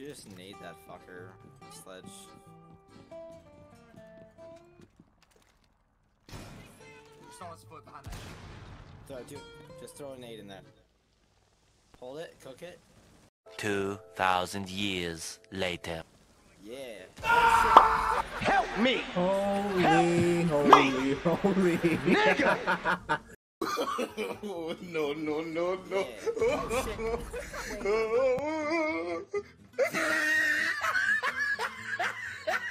you just nade that fucker, Sledge? Someone's foot behind that. Just throw a nade in there. Hold it, cook it. 2,000 years later. Yeah. Help me! Holy, Nigga! No. Yeah. Oh, shit.